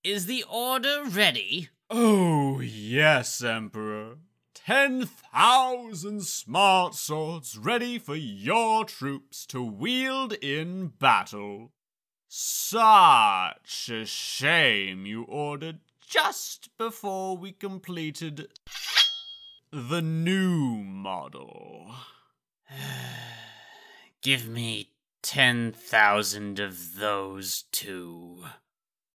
Is the order ready? Oh, yes, Emperor. 10,000 smart swords ready for your troops to wield in battle. Such a shame you ordered just before we completed the new model. Give me 10,000 of those too.